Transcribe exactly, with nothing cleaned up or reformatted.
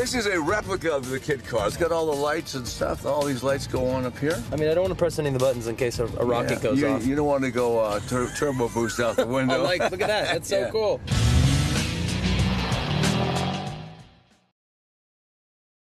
This is a replica of the kit car. It's got all the lights and stuff. All these lights go on up here. I mean, I don't want to press any of the buttons in case a, a rocket yeah, goes you, off. You don't want to go uh, tur turbo boost out the window. Oh, like, look at that. That's so yeah. cool.